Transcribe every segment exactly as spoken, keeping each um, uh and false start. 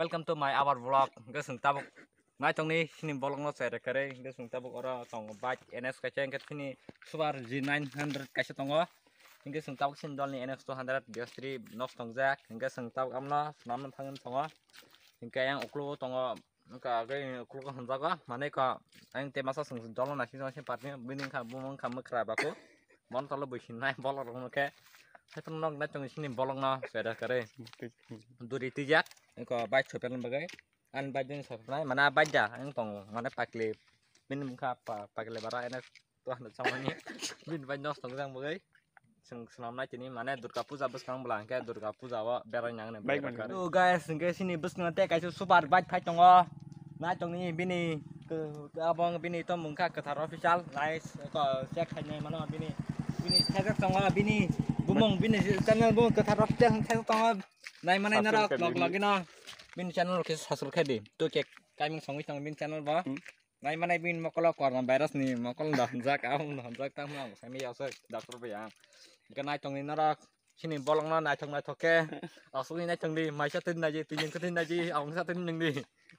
Welcome to my our vlog. Cái sừng tabuk. Ngay trong này sini bolong nó sẽ được cái cái sừng tabuk ora tong bike N S cái cái sini Subaru G nine hundred cái sẽ tong ó. Cái sừng tabuk sin dol ni N S two hundred bias three nos tong jack. Cái sừng tabuk am nó nam nam thang tong ó. Cái yang oklo tong ó. Cái cái oklo kan jaga. Mana ka ang te masa sừng dol na sin sin part ni binin ka bumang ka mekra ba ko. Mon tolo busin nai bolong rong ke. Hai tong nong na trong sini bolong nó sẽ được cái duri tijak. Ko bike chopelan bagai an bajeng sapnai mana baja ang tong mana pakle min kha pakle bara enak tuh na samanya bin banyak tong sang bagai sing senamna cini mana Durga Puja bus kang belang ke Durga Puja wa berang yang ne tuh guys sing sini bus ngate kai super bike phai tong o na tong ni bini ke abang bini to mungkha kathar official nice ko check khai nei mana bini bini thak tong o bini bumong bini channel bu kathar official thak tong o nai mana nara vlog lagi na bin channel ke subscribe khai di to ke kai mong songi tong bin channel ba nai mana bin mokolo corona virus ni mokol dah jak am dah jak tang mong sami ase doctor be yang ke nai tong ni nara sini bolong na nai tong nai thoke asu ni nai tong di mai sa tin na ji tin tin na ji ong sa tin ning di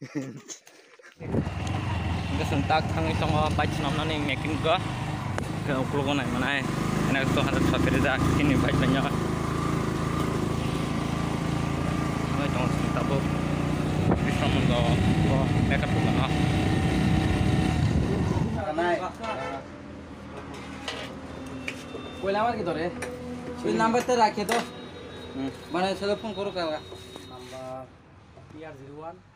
ke sentak thang tong ba chnam na ni making ko ke uklo ko nai mana enak to hadat sapere ja kini bai banyak trong tabuk bisa menggo mereka bukan ah कोई number किधर है कोई नंबर तो रखे तो मैंने चलो phone करो क्या number P R zero one